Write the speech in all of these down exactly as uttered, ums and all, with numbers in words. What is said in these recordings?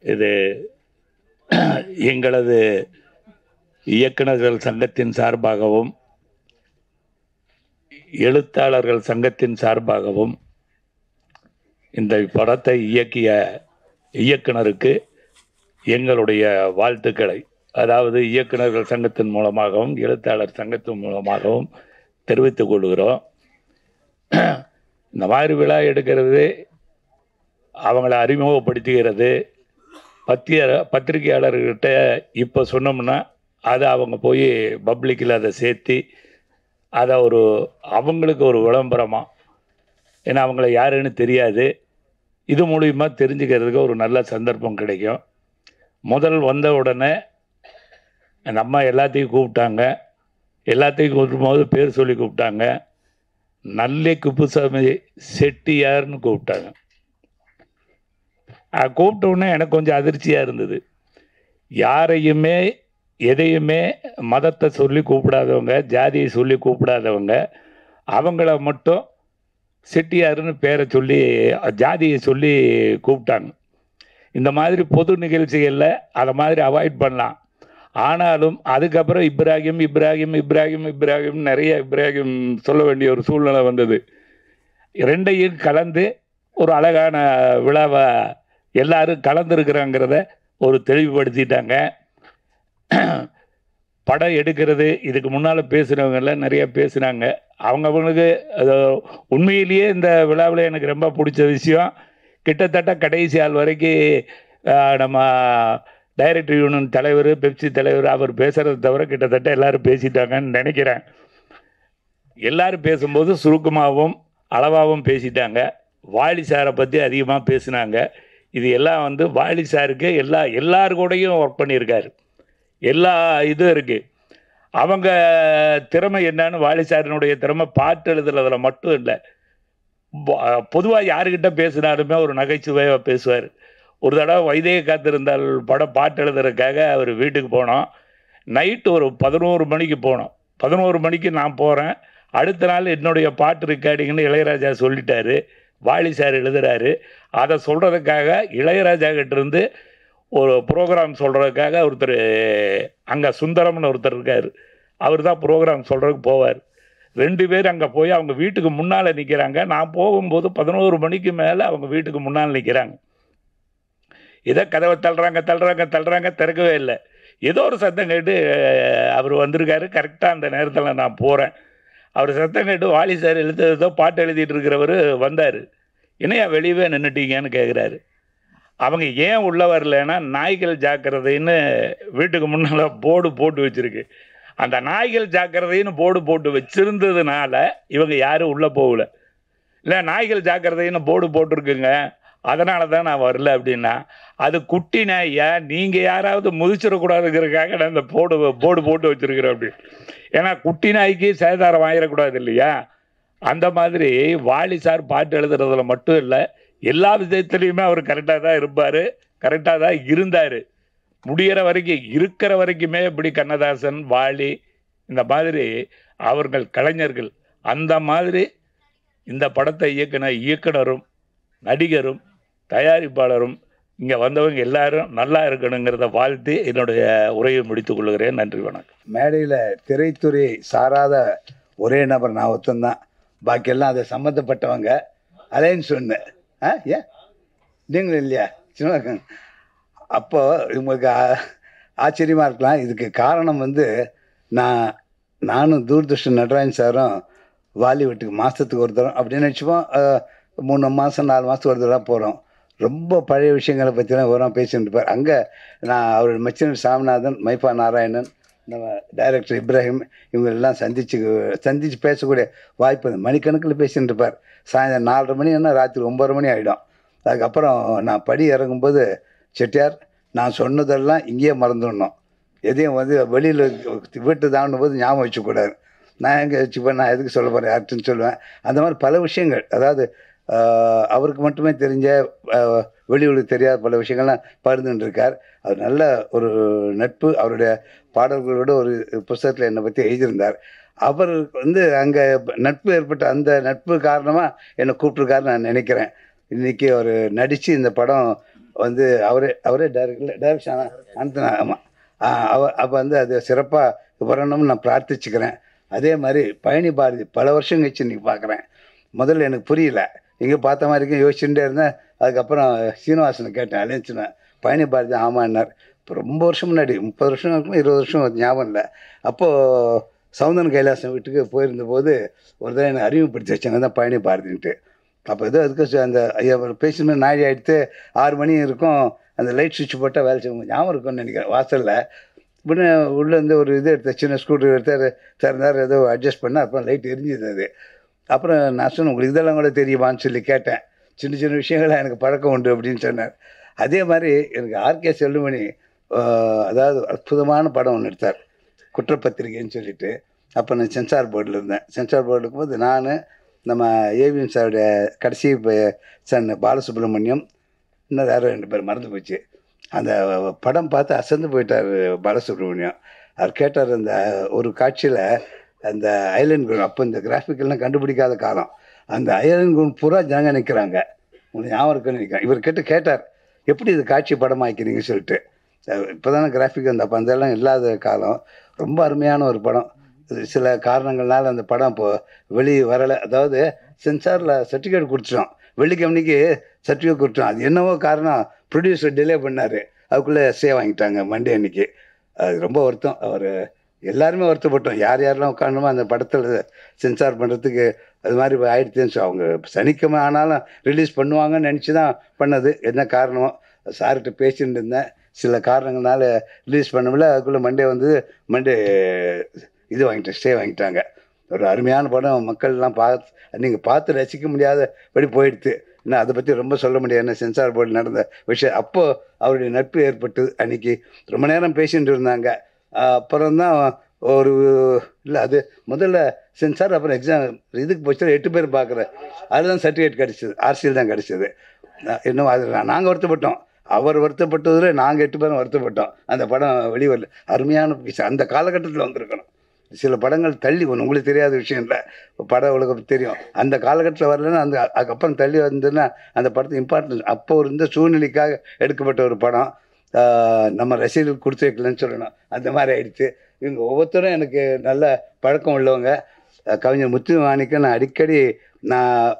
இது எங்களது இயக்குநர்கள் சங்கத்தின் சார்பாகவும் எழுத்தாளர்கள் சங்கத்தின் சார்பாகவும் இந்த படத்தை இயக்கிய இயக்குனருக்கு எங்களுடைய வாழ்த்துக்களை, அதாவது இயக்குநர்கள் சங்கத்தின் மூலமாகவும் எழுத்தாளர் சங்கத்தின் மூலமாகவும் தெரிவித்துக் கொள்கிறோம். இந்த மாதிரி விழா எடுக்கிறது, அவங்கள அறிமுகப்படுத்துகிறது, பத்திய பத்திரிகையாளர்கிட்ட இப்போ சொன்னோம்னா அதை அவங்க போய் பப்ளிக்கில் அதை சேர்த்து அதை ஒரு அவங்களுக்கு ஒரு விளம்பரமாக, ஏன்னா அவங்கள யாருன்னு தெரியாது, இது மூலிமா தெரிஞ்சுக்கிறதுக்கு ஒரு நல்ல சந்தர்ப்பம் கிடைக்கும். முதல் வந்த உடனே நம்ம எல்லாத்தையும் கூப்பிட்டாங்க. எல்லாத்தையும் கூப்பிடும்போது பேர் சொல்லி கூப்பிட்டாங்க. நல்ல குப்புசாமி செட்டியார்னு கூப்பிட்டாங்க. கூப்பிட்டோன்னே எனக்கு கொஞ்சம் அதிர்ச்சியாக இருந்தது. யாரையுமே எதையுமே மதத்தை சொல்லி கூப்பிடாதவங்க, ஜாதியை சொல்லி கூப்பிடாதவங்க, அவங்கள மட்டும் செட்டியாருன்னு பேரை சொல்லி ஜாதியை சொல்லி கூப்பிட்டாங்க. இந்த மாதிரி பொது நிகழ்ச்சிகளில் அதை மாதிரி அவாய்ட் பண்ணலாம். ஆனாலும் அதுக்கப்புறம் இப்ராஹிம் இப்ராஹிம் இப்ராஹிம் இப்ராஹிம் நிறைய இப்ராஹிம் சொல்ல வேண்டிய ஒரு சூழ்நிலை வந்தது. ரெண்டையும் கலந்து ஒரு அழகான விழாவை எல்லாரும் கலந்துருக்குறாங்கிறத ஒரு தெளிவுபடுத்திட்டாங்க. படம் எடுக்கிறது, இதுக்கு முன்னால் பேசுகிறவங்கெல்லாம் நிறைய பேசுனாங்க. அவங்கவுங்களுக்கு உண்மையிலேயே இந்த விழாவில் எனக்கு ரொம்ப பிடிச்ச விஷயம், கிட்டத்தட்ட கடைசி ஆள் வரைக்கும் நம்ம டைரக்டர் யூனியன் தலைவர், பெப்சி தலைவர் அவர் பேசுகிறத தவிர கிட்டத்தட்ட எல்லோரும் பேசிட்டாங்கன்னு நினைக்கிறேன். எல்லோரும் பேசும்போது சுருக்கமாகவும் அளவாகவும் பேசிட்டாங்க. வாலி சாரை பற்றி அதிகமாக பேசினாங்க. இது எல்லாம் வந்து வாலி சாருக்கு எல்லா எல்லாரு கூடயும் ஒர்க் பண்ணியிருக்காரு. எல்லா இதுவும் இருக்குது. அவங்க திறமை என்னன்னு, வாலி சாரினுடைய திறமை பாட்டு எழுதுறதுல மட்டும் இல்லை, பொதுவாக யாருக்கிட்ட பேசினாலுமே ஒரு நகைச்சுவையாக பேசுவார். ஒரு தடவை வைதேக காத்திருந்தால் படம் பாட்டு எழுதுறதுக்காக அவர் வீட்டுக்கு போனோம். நைட்டு ஒரு பதினோரு மணிக்கு போனோம். பதினோரு மணிக்கு நான் போகிறேன். அடுத்த நாள் என்னுடைய பாட்டு ரெக்கார்டிங்னு இளையராஜா சொல்லிட்டாரு. வாலி சார் எழுதுகிறாரு. அதை சொல்கிறதுக்காக இளையராஜா கிட்டேருந்து ஒரு ப்ரோக்ராம் சொல்கிறதுக்காக ஒருத்தர் அங்கே சுந்தரம்னு ஒருத்தர் இருக்கார். அவர் தான் ப்ரோக்ராம் சொல்கிறதுக்கு போவார். ரெண்டு பேர் அங்கே போய் அவங்க வீட்டுக்கு முன்னால் நிற்கிறாங்க. நான் போகும்போது பதினோரு மணிக்கு மேலே அவங்க வீட்டுக்கு முன்னால் நிற்கிறாங்க. இதை கதவை தள்ளுறாங்க தள்ளுறாங்க தள்ளுறாங்க திறக்கவே இல்லை. ஏதோ ஒரு சத்தம் கேட்டு அவர் வந்திருக்காரு. கரெக்டாக அந்த நேரத்தில் நான் போகிறேன். அவர் சத்தம் கேட்டு வாலி சார் எழுதுறதோ பாட்டு எழுதிட்டு இருக்கிறவர் வந்தார். என்னையா வெளியவே நின்றுட்டீங்கன்னு கேட்குறாரு. அவங்க ஏன் உள்ளே வரலன்னா, நாய்கள் ஜாக்கிரதைன்னு வீட்டுக்கு முன்னால் போர்டு போட்டு வச்சுருக்கு. அந்த நாய்கள் ஜாக்கிரதைன்னு போர்டு போட்டு வச்சுருந்ததுனால இவங்க யாரும் உள்ளே போகல. இல்லை, நாய்கள் ஜாக்கிரதைன்னு போர்டு போட்டிருக்குங்க, அதனால தான் நான் வரல அப்படின்னா, அது குட்டி நாயா, நீங்கள் யாராவது முதிச்சிடக்கூடாதுங்கிறதுக்காக நான் இந்த போர்டு போர்டு போட்டு வச்சுருக்கிறேன் அப்படி. ஏன்னா குட்டி நாய்க்கு சேதாரம் வாங்கிடக்கூடாது இல்லையா? அந்த மாதிரி வாலி சார் பாட்டு எழுதுறதுல மட்டும் இல்லை, எல்லா விஷயத்துலையுமே அவர் கரெக்டாக தான் இருப்பார், கரெக்டாக தான் இருந்தார். முடிகிற வரைக்கும், இருக்கிற வரைக்குமே இப்படி கண்ணதாசன், வாலி, இந்த மாதிரி அவர்கள் கலைஞர்கள். அந்த மாதிரி இந்த படத்தை இயக்குன இயக்குனரும் நடிகரும் தயாரிப்பாளரும் இங்கே வந்தவங்க எல்லாரும் நல்லா இருக்கணுங்கிறத வாழ்த்து என்னுடைய உரையை முடித்துக் கொள்கிறேன். நன்றி, வணக்கம். மேடையில் திரைத்துறை சாராத ஒரே நபர் நான் ஒருத்தந்தான். பாக்கியெல்லாம் அதை சம்மந்தப்பட்டவங்க அலைன்னு சொன்னேன். ஆ ஏன் நீங்களும் இல்லையா? சின்ன அப்போ உங்களுக்கு ஆச்சரியமாக இருக்கலாம். இதுக்கு காரணம் வந்து நான் நானும் தூர்தர்ஷன் நடராஜன் சாரும் வாலி வீட்டுக்கு மாதத்துக்கு ஒரு தரம் அப்படின்னு நினச்சிப்போம். மூணு மாதம் நாலு மாதத்துக்கு ஒரு தடவை போகிறோம். ரொம்ப பழைய விஷயங்களை பற்றிலாம் வரும் பேசிட்டு இருப்பார். அங்கே நான் அவர் மச்சினர் சாமிநாதன், மைஃபா நாராயணன், நம்ம டைரக்டர் இப்ராஹிம் இவங்களெல்லாம் சந்திச்சு சந்தித்து பேசக்கூடிய வாய்ப்பு மணிக்கணக்கில் பேசிட்டு இருப்பார். சாயந்தரம் நாலரை மணி என்ன ராத்திரி ஒம்பது மணி ஆகிடும். அதுக்கப்புறம் நான் படி இறங்கும்போது, செட்டியார் நான் சொன்னதெல்லாம் இங்கேயே மறந்துடணும், எதையும் வந்து வெளியில் வீட்டு தாண்டும் போது ஞாபகம் வச்சுக்கூடாது. நான் எங்கே வச்சுப்பேன், நான் எதுக்கு சொல்ல போகிறேன் யார்ட்டுன்னு சொல்லுவேன். அந்த மாதிரி பல விஷயங்கள், அதாவது அவருக்கு மட்டுமே தெரிஞ்ச வெளியூருக்கு தெரியாத பல விஷயங்கள்லாம் பகிர்ந்துட்டுருக்கார். அவர் நல்ல ஒரு நட்பு. அவருடைய பாடல்களோடு ஒரு புத்தகத்தில் என்னை பற்றி எழுதியிருந்தார். அவர் வந்து அங்கே நட்பு ஏற்பட்ட அந்த நட்பு காரணமாக என்னை கூப்பிட்ருக்காருன்னு நான் நினைக்கிறேன். இன்றைக்கி அவர் நடித்து இந்த படம் வந்து அவரே அவரே டைரக்ட் டைரக்ஷன் அனுப்பினா. ஆமாம், அவ அப்போ வந்து அது சிறப்பாக வரணும்னு நான் பிரார்த்திச்சுக்கிறேன். அதே மாதிரி பழனி பாரதி பல வருஷம் கழிச்சு இன்றைக்கி பார்க்குறேன். முதல்ல எனக்கு புரியல, இங்கே பார்த்த மாதிரி இருக்கும் யோசிச்சுட்டே இருந்தேன். அதுக்கப்புறம் சீனிவாசனை கேட்டேன், அலைஞ்சுனேன். பழனி பாரதி ஆமான்னார். இப்போ ரொம்ப வருஷம் முன்னாடி, முப்பது வருஷம் இருக்கும், இருபது வருஷம் ஞாபகம் இல்லை. அப்போது சவுந்தன் கைலாசம் வீட்டுக்கு போயிருந்த போது ஒரு தடவை என்னை அறிமுகப்படுத்தி வச்சாங்க தான் பழனி பாரதின்ட்டு. அப்போ ஏதோ அதுக்கு அந்த ஐயா பேசும்போது நாழி ஆகிடுத்து ஆறு மணி இருக்கும், அந்த லைட் சுவிட்ச் போட்டால் வேலை செய்வோம் ஞாபகம் இருக்கும்னு நினைக்கிறேன். வாசலில் இப்படின்னு உள்ளேருந்து ஒரு இது எடுத்த சின்ன ஸ்கூட்டர் எடுத்தார், திறந்தார், ஏதோ அட்ஜஸ்ட் பண்ணால் அப்புறம் லைட் எரிஞ்சுது. அது அப்புறம் நான் சொன்னேன், உங்களுக்கு இதெல்லாம் கூட தெரியுமான்னு சொல்லி கேட்டேன். சின்ன சின்ன விஷயங்கள்லாம் எனக்கு பழக்கம் உண்டு அப்படின்னு சொன்னார். அதே மாதிரி எனக்கு ஆர்கே செல்வமணி அதாவது அற்புதமான படம் ஒன்று எடுத்தார், குற்றப்பத்திரிகைன்னு சொல்லிட்டு. அப்போ நான் சென்சார் போர்டில் இருந்தேன். சென்சார் போர்டு இருக்கும்போது நான் நம்ம ஏவிஎம் சாருடைய கடைசி சன் பாலசுப்ரமணியம், இன்னும் யாரும் ரெண்டு பேர் மறந்து போச்சு. அந்த படம் பார்த்து அசந்து போயிட்டார் பாலசுப்ரமணியம். அவர் கேட்டார், அந்த ஒரு காட்சியில் அந்த ஐலண்ட் குரூன், அப்போ இந்த கிராஃபிக்கெல்லாம் கண்டுபிடிக்காத காலம், அந்த ஐலண்ட் குரூன் பூரா ஜனங்க நிற்கிறாங்க, உங்களுக்கு ஞாபகம் இருக்குன்னு நினைக்கிறேன். இவர் கேட்டு கேட்டார், எப்படி இது காட்சி படம் ஆக்கினீங்க சொல்லிட்டு. இப்போ தானே கிராஃபிக் அந்த அப்போ அதெல்லாம் இல்லாத காலம். ரொம்ப அருமையான ஒரு படம். சில காரணங்கள்னால அந்த படம் இப்போது வெளியே வரலை. அதாவது சென்சாரில் சர்டிஃபிகேட் கொடுத்துட்டோம், வெள்ளிக்கிழமைக்கு சர்டிஃபிகேட் கொடுத்துட்டோம். அது என்னவோ காரணம், ப்ரொடியூசர் டிலே பண்ணார், அதுக்குள்ளே எஸ்ஏ வாங்கிட்டாங்க மண்டே அன்னைக்கு. அது ரொம்ப வருத்தம். அவர் எல்லாருமே வருத்தப்பட்டோம், யார் யாரெல்லாம் உட்காரணுமோ அந்த படத்தில் சென்சார் பண்ணுறதுக்கு அது மாதிரி ஆயிடுச்சுன்னு. அவங்க சனிக்கிழமை ஆனாலும் ரிலீஸ் பண்ணுவாங்கன்னு நினச்சி தான் பண்ணது. என்ன காரணமோ சார்கிட்ட பேசிட்டு இருந்தேன், சில காரணங்களால ரிலீஸ் பண்ணவில்லை. அதுக்குள்ளே மண்டே வந்து மண்டே இது வாங்கிட்டேன், ஸ்டே வாங்கிட்டாங்க. ஒரு அருமையான படம், மக்கள்லாம் பார்த்து நீங்கள் பார்த்து ரசிக்க முடியாதபடி போயிடுது. இன்னும் அதை பற்றி ரொம்ப சொல்ல முடியாது, என்ன சென்சார் போர்டு நடந்த விஷயம். அப்போது அவருடைய நட்பு ஏற்பட்டது. அன்றைக்கி ரொம்ப நேரம் பேசிகிட்டு இருந்தாங்க. அப்புறம்தான் ஒரு இல்லை அது முதல்ல சென்சார், அப்புறம் எக்ஸாம் இதுக்கு போச்சு எட்டு பேர் பார்க்குறேன். அதுதான் சர்டிஃபிகேட் கிடச்சிது, ஆர்சியில் தான் கிடச்சிது. இன்னும் அது நாங்கள் வருத்தப்பட்டோம், அவர் வருத்தப்பட்டதில் நாங்கள் எட்டு பேரும் வருத்தப்பட்டோம். அந்த படம் வெளிவரல. அருமையான விஷயம், அந்த காலகட்டத்தில் வந்திருக்கணும். சில படங்கள் தள்ளி ஒன்று, உங்களுக்கு தெரியாத விஷயம் இல்லை, பட உலகம் தெரியும். அந்த காலகட்டத்தில் வரலன்னா அந்த அதுக்கப்புறம் தள்ளி வந்ததுன்னா அந்த படத்துக்கு இம்பார்ட்டன்ஸ். அப்போ இருந்த சூழ்நிலைக்காக எடுக்கப்பட்ட ஒரு படம். நம்ம ரசிகர்கள் கொடுத்து வைக்கலன்னு சொல்லணும், அந்த மாதிரி ஆயிடுச்சு. இவங்க ஒவ்வொருத்தரும் எனக்கு நல்ல பழக்கம் உள்ளவங்க. கவிஞர் முத்துமாணிக்கு நான் அடிக்கடி, நான்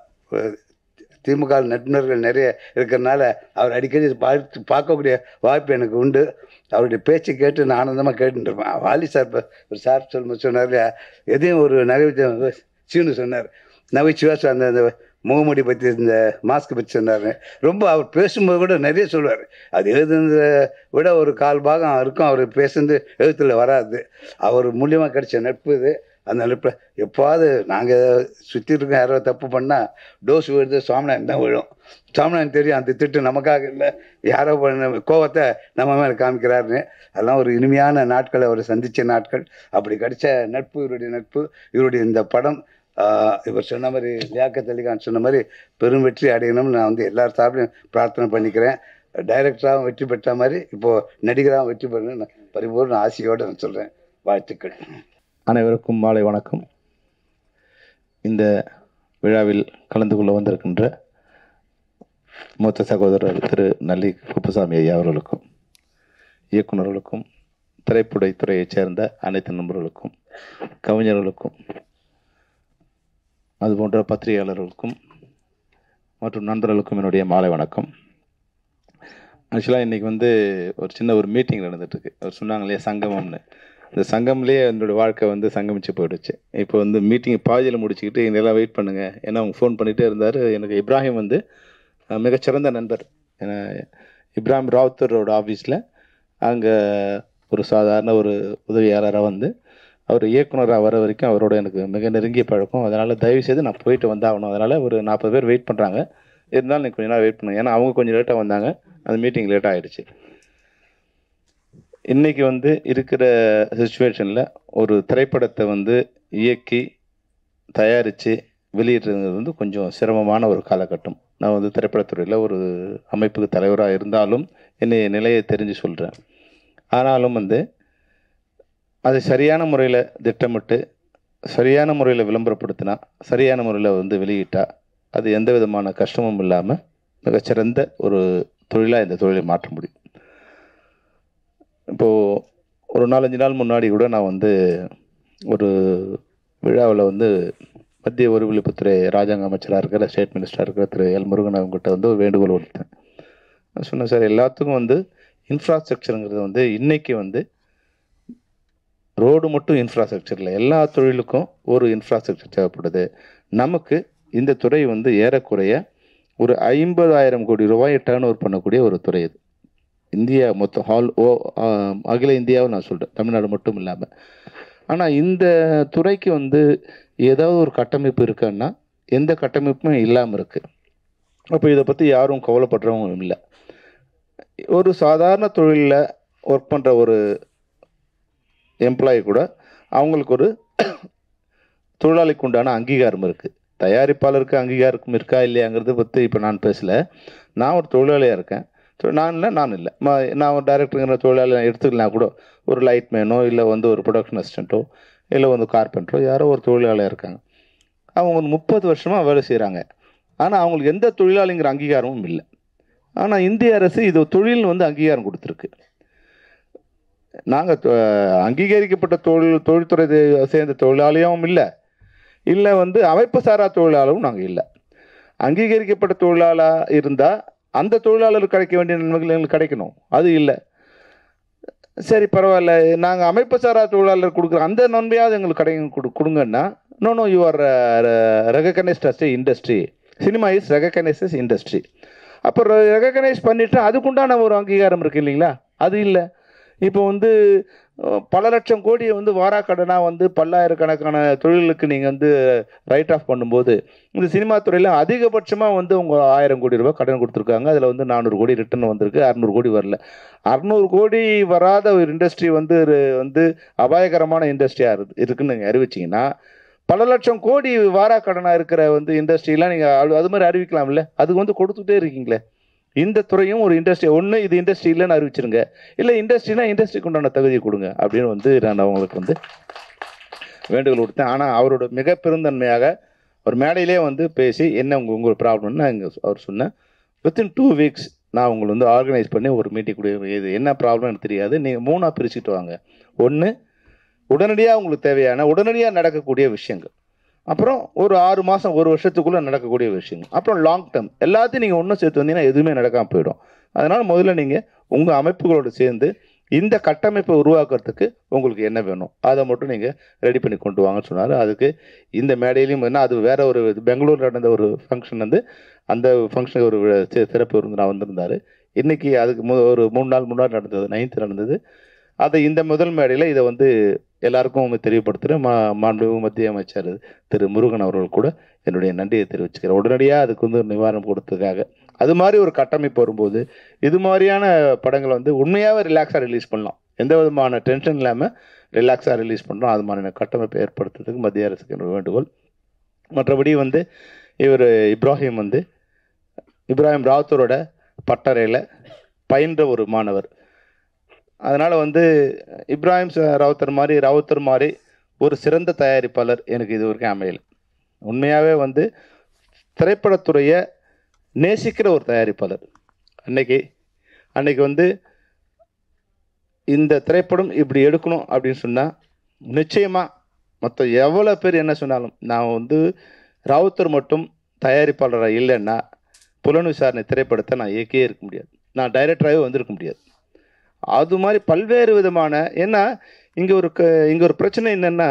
திமுக நட்புணர்கள் நிறைய இருக்கிறதுனால அவர் அடிக்கடி பார்த்து பார்க்கக்கூடிய வாய்ப்பு எனக்கு உண்டு. அவருடைய பேச்சு கேட்டு நான் ஆனந்தமாக கேட்டுட்டு இருப்பேன். வாலி சார் ஒரு சார் சொல்லும் சொன்னார், எதையும் ஒரு நகைச்சுவை சீனு சொன்னார், நகைச்சுவாக அந்த அந்த முகமூடி பற்றி, இந்த மாஸ்க் பற்றி சொன்னார். ரொம்ப அவர் பேசும்போது கூட நிறைய சொல்லுவார். அது எழுதுனதை விட ஒரு கால் பாகம் இருக்கும் அவர் பேசுறது, எழுத்துல வராது. அவர் மூலியமாக கிடைச்ச நட்பு இது. அந்த நட்பு எப்போது நாங்கள் சுற்றி இருக்கோம், யாரோ தப்பு பண்ணால் டோஸ் விழுது சுவாமிநாதன் தான் விழும். சுவாமிநாதன் தெரியும் அந்த திட்டு நமக்காக இல்லை, யாரோ பண்ண கோவத்தை நம்ம மேலே காமிக்கிறாருன்னு. அதெல்லாம் ஒரு இனிமையான நாட்கள், அவர் சந்தித்த நாட்கள். அப்படி கிடைச்ச நட்பு இவருடைய நட்பு. இவருடைய இந்த படம் இவர் சொன்ன மாதிரி, லியாக்கத் அலிகான் சொன்ன மாதிரி பெரும் வெற்றி அடையணும்னு நான் வந்து எல்லார் சார்பிலையும் பிரார்த்தனை பண்ணிக்கிறேன். டைரக்டராகவும் வெற்றி பெற்ற மாதிரி இப்போது நடிகராகவும் வெற்றி பெறணும்னு பரிபூர்ண ஆசையோடு நான் சொல்கிறேன். வாழ்த்துக்கள். அனைவருக்கும் மாலை வணக்கம். இந்த விழாவில் கலந்து கொள்ள வந்திருக்கின்ற மூத்த சகோதரர் திரு நல்லி குப்புசாமி ஐயா அவர்களுக்கும், இயக்குநர்களுக்கும், திரைப்படத்துறையைச் சேர்ந்த அனைத்து நண்பர்களுக்கும், கவிஞர்களுக்கும், அதுபோன்ற பத்திரிகையாளர்களுக்கும் மற்றும் நண்பர்களுக்கும் என்னுடைய மாலை வணக்கம். ஆக்சுவலாக இன்றைக்கி வந்து ஒரு சின்ன ஒரு மீட்டிங் நடந்துட்டுருக்கு. அவர் சொன்னாங்க இல்லையா சங்கமம்னு, இந்த சங்கம்லேயே என்னோடய வாழ்க்கை வந்து சங்கமிச்சு போயிடுச்சு. இப்போ வந்து மீட்டிங் பாதியில் முடிச்சுக்கிட்டு எங்கெல்லாம் வெயிட் பண்ணுங்கள், ஏன்னா அவங்க ஃபோன் பண்ணிகிட்டே இருந்தார். எனக்கு இப்ராஹிம் வந்து மிகச்சிறந்த நண்பர். ஏன்னா இப்ராஹிம் ராவுத்தரோட ஆஃபீஸில் அங்கே ஒரு சாதாரண ஒரு உதவியாளராக வந்து அவர் இயக்குனராக வர வரைக்கும் அவரோட எனக்கு மிக நெருங்கிய பழக்கம். அதனால் தயவுசெய்து நான் போயிட்டு வந்தாகணும். அதனால் ஒரு நாற்பது பேர் வெயிட் பண்ணுறாங்க, இருந்தாலும் நீங்கள் கொஞ்சம் நேரம் வெயிட் பண்ணுங்க. ஏன்னா அவங்க கொஞ்சம் லேட்டாக வந்தாங்க, அந்த மீட்டிங் லேட்டாக ஆகிடுச்சு. இன்றைக்கி வந்து இருக்கிற சுச்சுவேஷனில் ஒரு திரைப்படத்தை வந்து இயக்கி தயாரித்து வெளியிடுறது வந்து கொஞ்சம் சிரமமான ஒரு காலகட்டம். நான் வந்து திரைப்படத்துறையில் ஒரு அமைப்புக்கு தலைவராக இருந்தாலும் என்னை நிலையை தெரிஞ்சு சொல்கிறேன். ஆனாலும் வந்து அது சரியான முறையில் திட்டமிட்டு சரியான முறையில் விளம்பரப்படுத்தினா, சரியான முறையில் வந்து வெளியிட்டால் அது எந்த விதமான கஷ்டமும் இல்லாமல் மிகச்சிறந்த ஒரு தொழிலாக இந்த தொழிலை மாற்ற முடியும். இப்போது ஒரு நாலஞ்சு நாள் முன்னாடி கூட நான் வந்து ஒரு விழாவில் வந்து மத்திய ஒருங்கிணைப்புத்துறை ராஜாங்க அமைச்சராக இருக்கிற ஸ்டேட் மினிஸ்டராக இருக்கிற திரு எல் முருகன் அவங்ககிட்ட வந்து ஒரு வேண்டுகோள் கொடுத்தேன். நான் சொன்னேன், சார் எல்லாத்துக்கும் வந்து இன்ஃப்ராஸ்ட்ரக்சருங்கிறது வந்து இன்றைக்கி வந்து ரோடு மட்டும் இன்ஃப்ராஸ்ட்ரக்சர் இல்லை, எல்லா தொழிலுக்கும் ஒரு இன்ஃப்ராஸ்ட்ரக்சர் தேவைப்படுது. நமக்கு இந்த துறை வந்து ஏறக்குறைய ஒரு ஐம்பதாயிரம் கோடி ரூபாய் டேர்ன் ஓவர் பண்ணக்கூடிய ஒரு துறை இது. இந்தியா மொத்தம் ஹால் ஓ அகில இந்தியாவை நான் சொல்கிறேன், தமிழ்நாடு மட்டும் இல்லாமல். ஆனால் இந்த துறைக்கு வந்து ஏதாவது ஒரு கட்டமைப்பு இருக்குன்னா எந்த கட்டமைப்புமே இல்லாமல் இருக்குது. அப்போ இதை பற்றி யாரும் கவலைப்படுறவங்க இல்லை. ஒரு சாதாரண தொழிலில் ஒர்க் பண்ணுற ஒரு எம்ப்ளாயி கூட அவங்களுக்கு ஒரு தொழிலாளிக்கு உண்டான அங்கீகாரம் இருக்குது. தயாரிப்பாளருக்கு அங்கீகாரம் இருக்கா இல்லையாங்கிறத பற்றி இப்போ நான் பேசலை. நான் ஒரு தொழிலாளியாக இருக்கேன். ஸோ நான் இல்லை நான் இல்லை மா நான் ஒரு டைரக்டருங்கிற தொழிலாளி எடுத்துக்கலாம் கூட, ஒரு லைட் மேனோ இல்லை வந்து ஒரு ப்ரொடக்ஷன் அசிஸ்டண்ட்டோ இல்லை வந்து கார்பெண்டரோ யாரோ ஒரு தொழிலாளியாக இருக்காங்க. அவங்க வந்து முப்பது வருஷமாக வேலை செய்கிறாங்க. ஆனால் அவங்களுக்கு எந்த தொழிலாளிங்கிற அங்கீகாரமும் இல்லை. ஆனால் இந்திய அரசு இது தொழில் வந்து அங்கீகாரம் கொடுத்துருக்கு. நாங்கள் அங்கீகரிக்கப்பட்ட தொழில் தொழில்துறை சேர்ந்த தொழிலாளியும் இல்லை, இல்லை வந்து அமைப்பு சாரா தொழிலாளரும் நாங்கள் இல்லை. அங்கீகரிக்கப்பட்ட தொழிலாளர் இருந்தால் அந்த தொழிலாளருக்கு கிடைக்க வேண்டிய நன்மைகள் எங்களுக்கு கிடைக்கணும், அது இல்லை. சரி பரவாயில்ல, நாங்கள் அமைப்பு சாரா தொழிலாளர் கொடுக்குற அந்த நன்மையாவது எங்களுக்கு கிடைக்கும் கொடு கொடுங்கன்னா no no you are recognised as a industry, cinema is recognised as industry. அப்போ ரெகக்னைஸ் பண்ணிவிட்டு அதுக்குண்டான ஒரு அங்கீகாரம் இருக்குது இல்லைங்களா, அது இல்லை. இப்போ வந்து பல லட்சம் கோடியை வந்து வாராக்கடனாக வந்து பல்லாயிரக்கணக்கான தொழிலுக்கு நீங்கள் வந்து ரைட் ஆஃப் பண்ணும்போது இந்த சினிமா துறையில் அதிகபட்சமாக வந்து உங்கள் ஆயிரம் கோடி ரூபாய் கடன் கொடுத்துருக்காங்க. அதில் வந்து நானூறு கோடி ரிட்டர்ன் வந்திருக்கு, அறநூறு கோடி வரல. அறநூறு கோடி வராத ஒரு இண்டஸ்ட்ரி வந்து வந்து அபாயகரமான இண்டஸ்ட்ரியாக இருக்குதுன்னு நீங்கள் அறிவிச்சிங்கன்னா பல லட்சம் கோடி வாராக்கடனாக இருக்கிற வந்து இண்டஸ்ட்ரியெலாம் நீங்கள் அது மாதிரி அறிவிக்கலாம்ல. அதுக்கு வந்து கொடுத்துட்டே இருக்கீங்களே. இந்த துறையும் ஒரு இண்டஸ்ட்ரி, ஒன்று இது இண்டஸ்ட்ரி இல்லைன்னு அறிவிச்சிருங்க, இல்லை இண்டஸ்ட்ரினா இண்டஸ்ட்ரிக்கு உண்டான தகுதியை கொடுங்க அப்படின்னு வந்து நான் அவங்களுக்கு வந்து வேண்டுகோள் கொடுத்தேன். ஆனால் அவரோட மிக பெருந்தன்மையாக ஒரு மேடையிலே வந்து பேசி என்ன உங்கள் உங்கள் ப்ராப்ளம்னு நான் இங்கே அவர் சொன்னேன். வித்தின் டூ வீக்ஸ் நான் உங்களை வந்து ஆர்கனைஸ் பண்ணி ஒரு மீட்டிங் கூட, இது என்ன ப்ராப்ளம் எனக்கு தெரியாது, நீங்கள் மூணாக பிரிச்சுட்டு வாங்க. ஒன்று உடனடியாக உங்களுக்கு தேவையான உடனடியாக நடக்கக்கூடிய விஷயங்கள், அப்புறம் ஒரு ஆறு மாதம் ஒரு வருஷத்துக்குள்ளே நடக்கக்கூடிய விஷயங்கள், அப்புறம் லாங் டேர்ம் எல்லாத்தையும் நீங்கள் ஒன்றும் சேர்த்து வந்தீங்கன்னா எதுவுமே நடக்காமல் போயிடும். அதனால் முதல்ல நீங்கள் உங்கள் அமைப்புகளோடு சேர்ந்து இந்த கட்டமைப்பை உருவாக்குறதுக்கு உங்களுக்கு என்ன வேணும் அதை மட்டும் நீங்கள் ரெடி பண்ணி கொண்டு வாங்கன்னு சொன்னார். அதுக்கு இந்த மேடையிலையும் என்ன, அது வேற ஒரு பெங்களூர் நடந்த ஒரு ஃபங்க்ஷன் வந்து அந்த ஃபங்க்ஷனுக்கு ஒரு சிறப்பு இருந்து நான் வந்திருந்தார். இன்றைக்கி அதுக்கு மு ஒரு மூணு நாள் முன்னாடி நடந்தது, நைன்த்து நடந்தது. அதை இந்த முதல் மேடையில் இதை வந்து எல்லாருக்கும் தெரியப்படுத்துகிறேன். மா மாண்புமிகு மத்திய அமைச்சர் திரு முருகன் அவர்கள் கூட என்னுடைய நன்றியை தெரிவிச்சுக்கிறேன். உடனடியாக அதுக்கு வந்து நிவாரணம் கொடுத்ததுக்காக. அது மாதிரி ஒரு கட்டமைப்பு வரும்போது இது மாதிரியான படங்களை வந்து உண்மையாகவே ரிலாக்ஸாக ரிலீஸ் பண்ணலாம், எந்த விதமான டென்ஷன் இல்லாமல் ரிலாக்ஸாக ரிலீஸ் பண்ணலாம். அது மாதிரியான கட்டமைப்பை ஏற்படுத்துறதுக்கு மத்திய அரசுக்கு என்னோட வேண்டுகோள். மற்றபடி வந்து இவர் இப்ராஹிம் வந்து இப்ராஹிம் ராவுத்தரோட பட்டறையில் பயின்ற ஒரு மாணவர். அதனால் வந்து இப்ராஹிம் ராவுத்தர் மாதிரி ராவுத்தர் மாதிரி ஒரு சிறந்த தயாரிப்பாளர் எனக்கு இது வரைக்கும் அமையலை. உண்மையாகவே வந்து திரைப்படத்துறையை நேசிக்கிற ஒரு தயாரிப்பாளர். அன்னைக்கு அன்னைக்கு வந்து இந்த திரைப்படம் இப்படி எடுக்கணும் அப்படின்னு சொன்னால் நிச்சயமாக மற்ற எவ்வளோ பேர் என்ன சொன்னாலும், நான் வந்து ராவுத்தர் மட்டும் தயாரிப்பாளராக இல்லைன்னா புலன் விசாரணை திரைப்படத்தை நான் இயக்கியே இருக்க முடியாது, நான் டைரக்டராகவே வந்திருக்க முடியாது. அது மாதிரி பல்வேறு விதமான, ஏன்னா இங்கே ஒரு க இங்கே ஒரு பிரச்சனை என்னென்னா,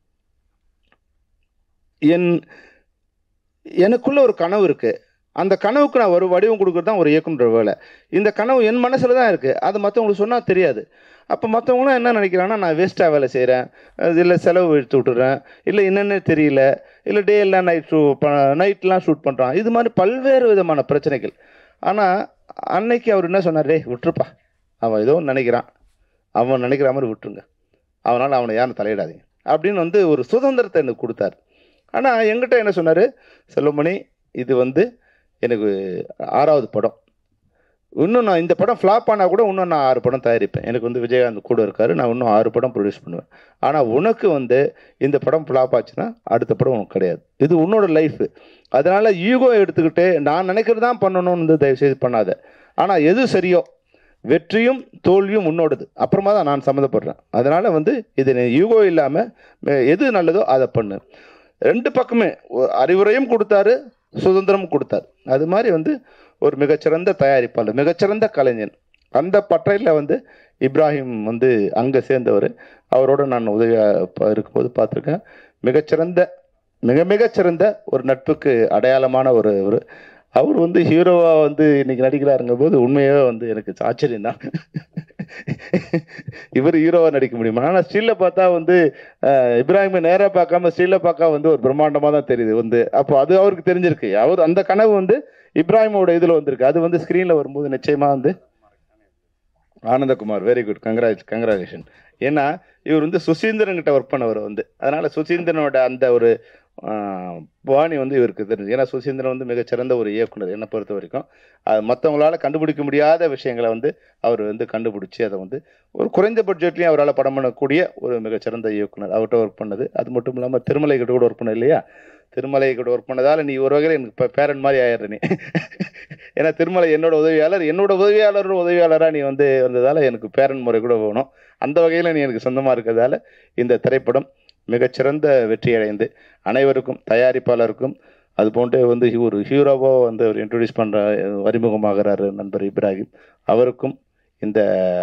என் எனக்குள்ள ஒரு கனவு இருக்குது, அந்த கனவுக்கு நான் ஒரு வடிவம் கொடுக்குறது தான் ஒரு இயக்குனர் வேலை. இந்த கனவு என் மனசில் தான் இருக்குது, அது மற்றவங்களுக்கு சொன்னால் தெரியாது. அப்போ மற்றவங்களாம் என்ன நினைக்கிறாங்கன்னா, நான் வேஸ்ட்டாக வேலை செய்கிறேன், இல்லை செலவு எடுத்து விட்டுறேன், இல்லை என்னென்ன தெரியல, இல்லை டே எல்லாம் நைட் ஷூ ப நைட்லாம் ஷூட் பண்ணுறான். இது மாதிரி பல்வேறு விதமான பிரச்சனைகள். ஆனால் அன்னைக்கு அவர் என்ன சொன்னார், டே விட்டுருப்பா, அவன் ஏதோ நினைக்கிறான், அவன் நினைக்கிற மாதிரி விட்டுருங்க, அவனால் அவனை யாரும் தலையிடாதீங்க அப்படின்னு வந்து ஒரு சுதந்திரத்தை எனக்கு கொடுத்தார். ஆனால் எங்கிட்ட என்ன சொன்னார், செல்வமணி இது வந்து எனக்கு ஆறாவது படம், இன்னும் நான் இந்த படம் ஃப்ளாப் ஆனால் கூட இன்னும் நான் ஆறு படம் தயாரிப்பேன், எனக்கு வந்து விஜயகாந்த் கூட இருக்கார், நான் இன்னும் ஆறு படம் ப்ரொடியூஸ் பண்ணுவேன். ஆனால் உனக்கு வந்து இந்த படம் ஃப்ளாப் ஆச்சுன்னா அடுத்த படம் உனக்கு கிடையாது, இது உன்னோட லைஃபு, அதனால் ஈகோ எடுத்துக்கிட்டு நான் நினைக்கிறது தான் பண்ணணும்னு வந்து தயவுசெய்து பண்ணாத. ஆனால் எது சரியோ, வெற்றியும் தோல்வியும் உன்னோடது, அப்புறமா தான் நான் சம்மந்தப்படுறேன். அதனால் வந்து இது ஈகோ இல்லாமல் எது நல்லதோ அதை பண்ணு. ரெண்டு பக்கமே அறிவுரையும் கொடுத்தாரு, சுதந்திரமும் கொடுத்தார். அது மாதிரி வந்து ஒரு மிகச்சிறந்த தயாரிப்பாளர், மிகச்சிறந்த கலைஞன். அந்த பட்டையில் வந்து இப்ராஹிம் வந்து அங்கே சேர்ந்தவர். அவரோட நான் உதவியாக இருக்கும்போது பார்த்துருக்கேன். மிகச்சிறந்த மிக மிகச்சிறந்த ஒரு நட்புக்கு அடையாளமான ஒரு ஒரு அவர் வந்து ஹீரோவாக வந்து இன்னைக்கு நடிக்கிறாருங்க போது உண்மையாக வந்து எனக்கு ஆச்சரியம் தான். இவர் ஹீரோவாக நடிக்க முடியுமா? ஆனால் ஸ்டீலில் பார்த்தா வந்து இப்ராஹிமை நேராக பார்க்காம ஸ்டீலில் பார்க்க வந்து ஒரு பிரம்மாண்டமாக தான் தெரியுது வந்து. அப்போ அது அவருக்கு தெரிஞ்சிருக்கு. அவர் அந்த கனவு வந்து இப்ராஹிமோட இதில் வந்திருக்கு. அது வந்து ஸ்க்ரீனில் வரும்போது நிச்சயமாக வந்து Anandakumar, very good, congrats congratulation. ஏன்னா இவர் வந்து சுசீந்திரன்கிட்ட ஒர்க் பண்ணவர் வந்து, அதனால் சுசீந்திரனோட அந்த ஒரு பாணி வந்து இவருக்கு தெரிஞ்சு. ஏன்னா சுசீந்திரன் வந்து மிகச்சிறந்த ஒரு இயக்குனர் என்னை பொறுத்த வரைக்கும். அது மற்றவங்களால் கண்டுபிடிக்க முடியாத விஷயங்களை வந்து அவர் வந்து கண்டுபிடிச்சி அதை வந்து ஒரு குறைந்த பட்ஜெட்லேயும் அவரால் படம் பண்ணக்கூடிய ஒரு மிகச்சிறந்த இயக்குனர். அவர்கிட்ட ஒர்க் பண்ணது அது மட்டும் இல்லாமல் திருமலை கிட்ட கூட ஒர்க் பண்ணது இல்லையா? திருமலை கூட ஒர்க் பண்ணதால் நீ ஒரு வகையில் எனக்கு இப்போ பேரன் மாதிரி ஆயிடுற நீ. ஏன்னா திருமலை என்னோட உதவியாளர், என்னோட உதவியாளரோட உதவியாளராக நீ வந்து வந்ததால் எனக்கு பேரன் முறை கூட போகணும். அந்த வகையில் நீ எனக்கு சொந்தமாக இருக்கிறதால இந்த திரைப்படம் மிகச்சிறந்த வெற்றி அடைந்து அனைவருக்கும், தயாரிப்பாளருக்கும், அது போன்று வந்து ஒரு ஹீரோவாக வந்து அவர் இன்ட்ரடியூஸ் பண்ணுற அறிமுகமாகிறார் நண்பர் இப்ராஹிம், அவருக்கும் இந்த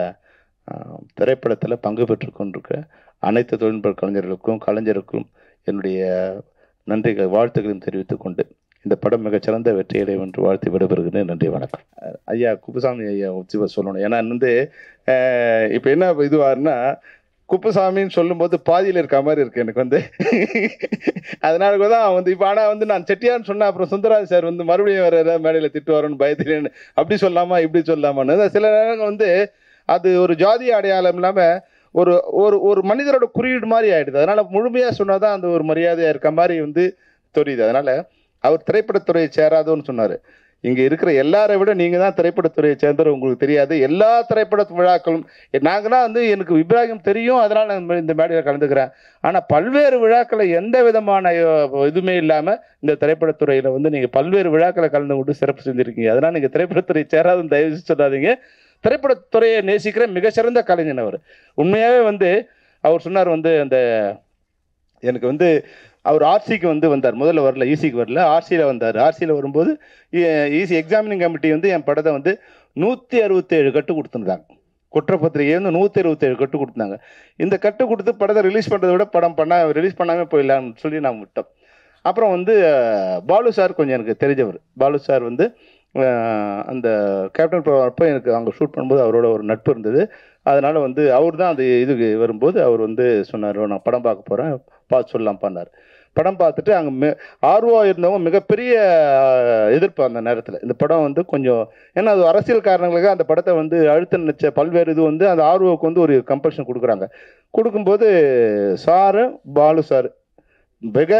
திரைப்படத்தில் பங்கு பெற்று கொண்டிருக்க அனைத்து தொழில்நுட்ப கலைஞர்களுக்கும் கலைஞருக்கும் என்னுடைய நன்றிகள் வாழ்த்துக்களையும் தெரிவித்துக் கொண்டு இந்த படம் மிகச்சிறந்த வெற்றியடை என்று வாழ்த்து விடைபெறுகிறேன். நன்றி, வணக்கம். ஐயா குப்புசாமி ஐயா ஒத்தி சொல்லணும். ஏன்னா வந்து இப்போ என்ன இதுவாருன்னா, குப்புசாமின்னு சொல்லும்போது பாதியில் இருக்க மாதிரி இருக்கு எனக்கு வந்து. அதனால கூட தான் வந்து இப்போ ஆனால் வந்து நான் செட்டியான்னு சொன்னேன். அப்புறம் சுந்தராஜ் சார் வந்து மறுபடியும் வேறு ஏதாவது மேடையில் திட்டு வரணும்னு பயத்துலேன்னு அப்படி சொல்லாமா இப்படி சொல்லாமான்னு சில நேரங்கள் வந்து அது ஒரு ஜாதி அடையாளம் இல்லாமல் ஒரு ஒரு ஒரு மனிதரோட குறியீடு மாதிரி ஆகிடுது. அதனால் முழுமையாக சொன்னால் தான் அந்த ஒரு மரியாதையாக இருக்க மாதிரி வந்து தெரியுது. அதனால் அவர் திரைப்படத்துறையை சேராதோன்னு சொன்னார். இங்கே இருக்கிற எல்லாரை விட நீங்கள் தான் திரைப்படத்துறையை சேர்ந்தவர், உங்களுக்கு தெரியாது. எல்லா திரைப்பட விழாக்களும் நாங்களாம் வந்து எனக்கு இப்ராஹிம் தெரியும், அதனால் நான் இந்த மேடையில் கலந்துக்கிறேன். ஆனால் பல்வேறு விழாக்களை எந்த விதமான இதுவுமே இல்லாமல் இந்த திரைப்படத்துறையில் வந்து நீங்கள் பல்வேறு விழாக்களை கலந்து கொண்டு சிறப்பு செஞ்சுருக்கீங்க. அதனால் நீங்கள் திரைப்படத்துறை சேராதுன்னு தயவு சொல்லாதீங்க. திரைப்படத்துறையை நேசிக்கிற மிகச்சிறந்த கலைஞன் அவர். உண்மையாகவே வந்து அவர் சொன்னார் வந்து அந்த எனக்கு வந்து அவர் ஆர்சிக்கு வந்து வந்தார். முதல்ல வரல, ஈசிக்கு வரல, ஆர்சியில் வந்தார். ஆர்சியில் வரும்போது ஈசி எக்ஸாமினிங் கமிட்டி வந்து என் படத்தை வந்து நூற்றி அறுபத்தேழு கட்டு கொடுத்துருந்தாங்க. குற்றப்பத்திரிகை வந்து நூற்றி அறுபத்தேழு கட்டு கொடுத்தாங்க. இந்த கட்டு கொடுத்து படத்தை ரிலீஸ் பண்ணுறதை விட படம் பண்ண ரிலீஸ் பண்ணாமல் போயிடலாம்னு சொல்லி நான் விட்டோம். அப்புறம் வந்து பாலு சார் கொஞ்சம் எனக்கு தெரிஞ்சவர். பாலு சார் வந்து அந்த கேப்டன் அப்போ எனக்கு அங்கே ஷூட் பண்ணும்போது அவரோட ஒரு நட்பு இருந்தது. அதனால் வந்து அவர் தான் அந்த இதுக்கு வரும்போது அவர் வந்து சொன்னார், நான் படம் பார்க்க போகிறேன், பார்த்து சொல்லலாம் பண்ணார். படம் பார்த்துட்டு அங்கே மெ ஆர்வம் இருந்தவங்க மிகப்பெரிய எதிர்ப்பு அந்த நேரத்தில். இந்த படம் வந்து கொஞ்சம் ஏன்னா அது அரசியல் காரணங்களுக்காக அந்த படத்தை வந்து அழுத்த நினைச்ச பல்வேறு இது வந்து அந்த ஆர்வக்கு வந்து ஒரு கம்பல்ஷன் கொடுக்குறாங்க. கொடுக்கும்போது சாரு பாலு சார் மிக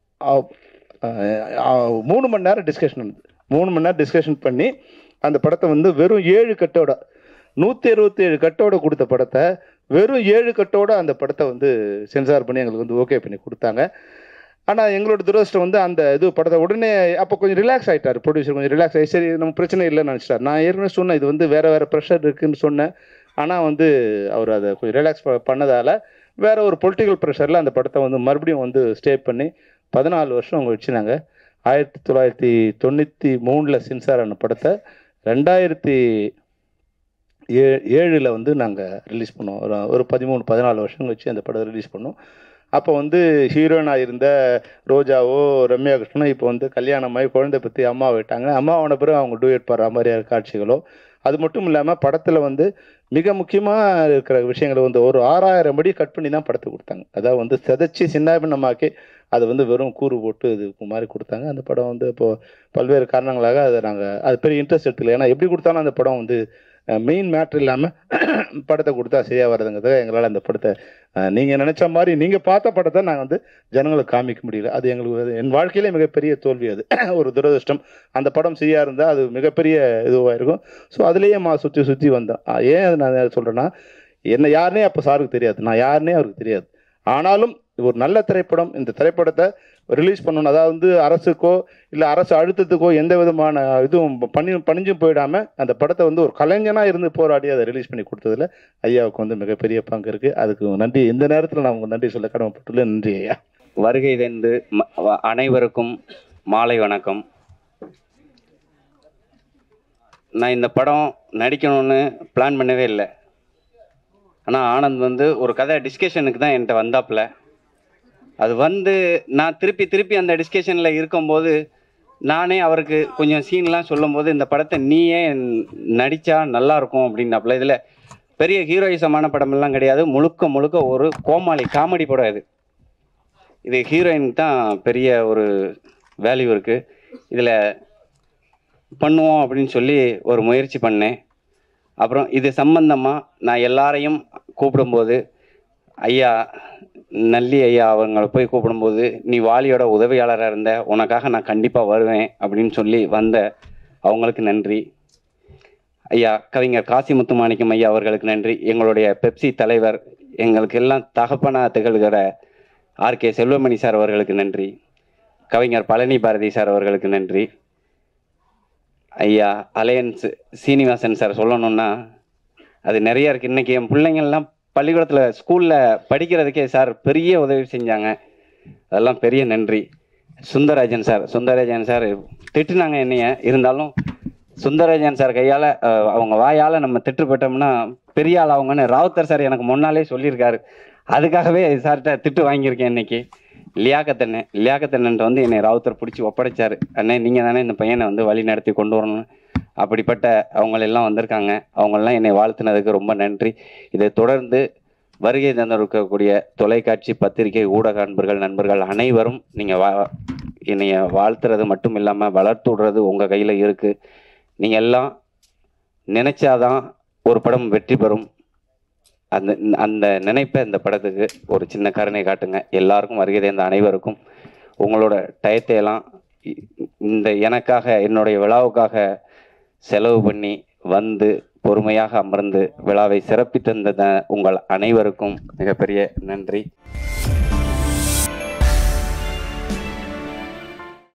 மூணு மணி நேரம் டிஸ்கஷன் வந்து மூணு மணி நேரம் டிஸ்கஷன் பண்ணி அந்த படத்தை வந்து வெறும் ஏழு கட்டோட நூற்றி அறுபத்தி ஏழு கட்டோட கொடுத்த படத்தை வெறும் ஏழு கட்டோட அந்த படத்தை வந்து சென்சார் பண்ணி எங்களுக்கு வந்து ஓகே பண்ணி கொடுத்தாங்க. ஆனால் எங்களோட துரதிர்ஷ்டம் வந்து அந்த இது படத்தை உடனே அப்போ கொஞ்சம் ரிலாக்ஸ் ஆகிட்டார் ப்ரொடியூசர், கொஞ்சம் ரிலாக்ஸ் ஆகி சரி நம்ம பிரச்சனை இல்லைன்னு நினச்சிட்டார். நான் ஏற்கனவே சொன்னேன் இது வந்து வேறு வேறு ப்ரெஷர் இருக்குதுன்னு சொன்னேன். ஆனால் வந்து அவர் அதை கொஞ்சம் ரிலாக்ஸ் பண்ணதால் வேறு ஒரு பொலிட்டிக்கல் ப்ரெஷரில் அந்த படத்தை வந்து மறுபடியும் வந்து ஸ்டே பண்ணி பதினாலு வருஷம் அவங்க வச்சுனாங்க. ஆயிரத்தி தொள்ளாயிரத்தி தொண்ணூற்றி மூணில் சென்சார் ஆன படத்தை ரெண்டாயிரத்தி ஏ ஏழில் வந்து நாங்கள் ரிலீஸ் பண்ணோம். ஒரு ஒரு பதிமூணு பதினாலு வருஷம் வச்சு அந்த படம் ரிலீஸ் பண்ணோம். அப்போ வந்து ஹீரோயினாக இருந்த ரோஜாவோ ரம்யா கிருஷ்ணனோ இப்போ வந்து கல்யாணமாகி குழந்தை பற்றி அம்மா விட்டாங்க. அம்மாவான பிறகு அவங்க டூயட் பாடுற மாதிரியான காட்சிகளோ அது மட்டும் இல்லாமல் படத்தில் வந்து மிக முக்கியமாக இருக்கிற விஷயங்களை வந்து ஒரு ஆறாயிரம் படி கட் பண்ணி தான் படத்தை கொடுத்தாங்க. அதாவது வந்து செதைச்சி சின்னாபின்னமாக்கி அதை வந்து வெறும் கூறு போட்டு இது மாதிரி கொடுத்தாங்க. அந்த படம் வந்து இப்போது பல்வேறு காரணங்களாக அதை நாங்கள் அது பெரிய இன்ட்ரெஸ்ட் எடுத்துக்கல. ஏன்னா எப்படி கொடுத்தாலும் அந்த படம் வந்து மெயின் மேட்ரு இல்லாமல் படத்தை கொடுத்தா சரியாக வர்றதுங்கிறத எங்களால் அந்த படத்தை நீங்கள் நினச்ச மாதிரி நீங்கள் பார்த்த படத்தை நாங்கள் வந்து ஜனங்களுக்கு காமிக்க முடியல. அது எங்களுக்கு என் வாழ்க்கையிலே மிகப்பெரிய தோல்வி, அது ஒரு துரதிருஷ்டம். அந்த படம் சரியாக இருந்தால் அது மிகப்பெரிய இதுவாக இருக்கும். ஸோ அதுலேயே மா சுற்றி சுற்றி வந்தோம். ஏன் அது நான் சொல்கிறேன்னா, என்னை யாருனே அப்போ சாருக்கு தெரியாது, நான் யாருனே அவருக்கு தெரியாது. ஆனாலும் ஒரு நல்ல திரைப்படம், இந்த திரைப்படத்தை ரிலீஸ் பண்ணணும். அதாவது வந்து அரசுக்கோ இல்லை அரசு அழுத்தத்துக்கோ எந்த விதமான இதுவும் பண்ணி பணிஞ்சும் போயிடாமல் அந்த படத்தை வந்து ஒரு கலைஞனாக இருந்து போராடி அதை ரிலீஸ் பண்ணி கொடுத்ததில் ஐயாவுக்கு வந்து மிகப்பெரிய பங்கு இருக்குது. அதுக்கு நன்றி. இந்த நேரத்தில் நான் உங்களுக்கு நன்றி சொல்ல கடமைப்பட்டுள்ளேன். நன்றி ஐயா. வருகை தந்து அனைவருக்கும் மாலை வணக்கம். நான் இந்த படம் நடிக்கணும்னு பிளான் பண்ணவே இல்லை. ஆனால் ஆனந்த் வந்து ஒரு கதை டிஸ்கஷனுக்கு தான் என்கிட்ட வந்தாப்புல. அது வந்து நான் திருப்பி திருப்பி அந்த டிஸ்கஷனில் இருக்கும்போது நானே அவருக்கு கொஞ்சம் சீன்லாம் சொல்லும்போது இந்த படத்தை நீயே நடித்தா நல்லாயிருக்கும் அப்படின்னாப்புல. இதில் பெரிய ஹீரோயிசமான படமெல்லாம் கிடையாது, முழுக்க முழுக்க ஒரு கோமாளி காமெடி படம். இது இது ஹீரோயினுக்கு தான் பெரிய ஒரு வேல்யூ இருக்குது. இதில் பண்ணுவோம் அப்படின்னு சொல்லி ஒரு முயற்சி பண்ணேன். அப்புறம் இது சம்பந்தமாக நான் எல்லாரையும் கூப்பிடும்போது ஐயா நல்லி ஐயா அவங்களை போய் கூப்பிடும்போது நீ வாலியோட உதவியாளராக இருந்த, உனக்காக நான் கண்டிப்பாக வருவேன் அப்படின்னு சொல்லி வந்த அவங்களுக்கு நன்றி. ஐயா கவிஞர் காசி முத்துமாணிக்கம் ஐயா அவர்களுக்கு நன்றி. எங்களுடைய பெப்சி தலைவர், எங்களுக்கு எல்லாம் தகப்பனா திகழ்கிற ஆர் கே செல்வமணி சார் அவர்களுக்கு நன்றி. கவிஞர் பழனி பாரதி சார் அவர்களுக்கு நன்றி. ஐயா அலையன்ஸ் சீனிவாசன் சார் சொல்லணுன்னா அது நிறைய இருக்குது. இன்றைக்கி என் பிள்ளைங்கள்லாம் பள்ளிக்கூடத்தில் ஸ்கூலில் படிக்கிறதுக்கே சார் பெரிய உதவி செஞ்சாங்க, அதெல்லாம் பெரிய நன்றி. சுந்தரராஜன் சார் சுந்தரராஜன் சார் திட்டுனாங்க என்னைய, இருந்தாலும் சுந்தரராஜன் சார் கையால் அவங்க வாயால் நம்ம திட்டு போட்டோம்னா பெரிய ஆள் அவங்கன்னு ராவுத்தர் சார் எனக்கு முன்னாலே சொல்லியிருக்காரு. அதுக்காகவே சார்கிட்ட திட்டு வாங்கியிருக்கேன். இன்னைக்கு லியாக்கத்தண்ணே லியாக்கத்தண்ணன்ட்டு வந்து என்னை ராவுத்தர் பிடிச்சி ஒப்படைச்சார். அண்ணே நீங்கள் தானே இந்த பையனை வந்து வழி நடத்தி கொண்டு வரணும். அப்படிப்பட்ட அவங்களெல்லாம் வந்திருக்காங்க. அவங்களெல்லாம் என்னை வாழ்த்துனதுக்கு ரொம்ப நன்றி. இதை தொடர்ந்து வருகை தந்திருக்கக்கூடிய தொலைக்காட்சி பத்திரிகை ஊடக அன்பர்கள் நண்பர்கள் அனைவரும் நீங்கள் வா என்னைய வாழ்த்துறது மட்டும் இல்லாமல் வளர்த்து விடுறது உங்கள் கையில் இருக்குது. நீங்கள் எல்லாம் நினைச்சாதான் ஒரு படம் வெற்றி பெறும். அந்த அந்த நினைப்பை இந்த படத்துக்கு ஒரு சின்ன கருணை காட்டுங்க. எல்லாருக்கும் வருகை தந்த அனைவருக்கும் உங்களோட டயத்தையெல்லாம் இந்த எனக்காக என்னுடைய விழாவுக்காக செலவு பண்ணி வந்து பொறுமையாக அமர்ந்து விழாவை சிறப்பித்து தந்த உங்கள் அனைவருக்கும் மிகப்பெரிய நன்றி.